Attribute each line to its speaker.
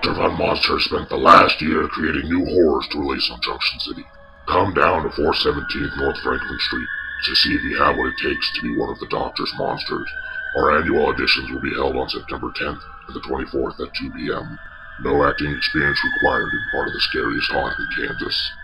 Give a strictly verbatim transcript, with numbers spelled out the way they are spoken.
Speaker 1: Doctor Von Monster spent the last year creating new horrors to release on Junction City. Come down to four seventeenth North Franklin Street to see if you have what it takes to be one of the Doctor's monsters. Our annual auditions will be held on September tenth and the twenty-fourth at two p m No acting experience required in part of the scariest haunt in Kansas.